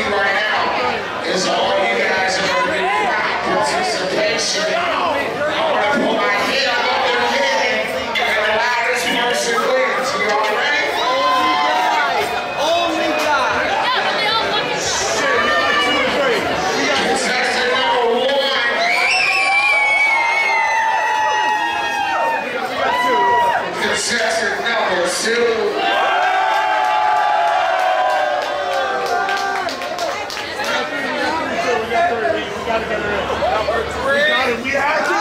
see right now is all you guys are going to do participation. I want to put my head up in the head and the loudest person wins. You all ready? Only God. Contestant number 1. Contestant number 2. We have to